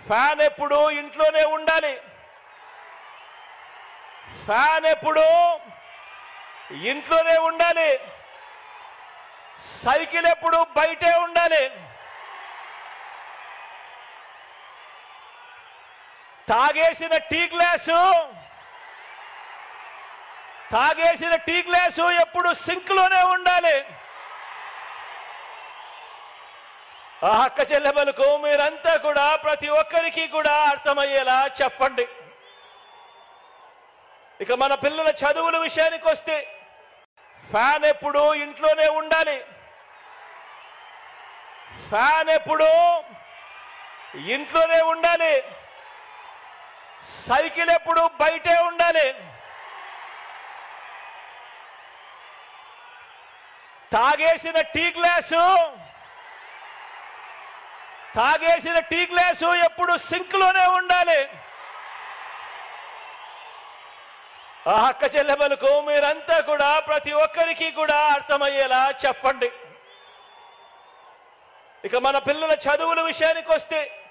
Fan ఎప్పుడు ఇంట్లోనే ఉండాలి. ఫ్యాన్ ఎప్పుడు ఇంట్లోనే ఉండాలి. సైకిల్ ఎప్పుడు బయటే ఉండాలి. తాగేసిన టీ గ్లాసు ఎప్పుడు సింక్లోనే ఉండాలి. ఆ అక్క చెల్లెమ్మలకు మీరంతా కూడా ప్రతి ఒక్కరికి కూడా అర్థమయ్యేలా చెప్పండి. ఇక మన పిల్లల చదువుల విషయానికి వస్తే ఫ్యాన్ ఎప్పుడు ఇంట్లోనే ఉండాలి. ఫ్యాన్ ఎప్పుడు ఇంట్లోనే ఉండాలి. సైకిల్ ఎప్పుడు బయటే ఉండాలి. తాగేసిన టీ గ్లాసు ఎప్పుడు సింక్లోనే ఉండాలి. ఆ అక్క చెల్లెమ్మలకు మీరంతా కూడా ప్రతి ఒక్కరికి కూడా అర్థమయ్యేలా చెప్పండి. ఇక మన పిల్లల చదువుల విషయానికి వస్తే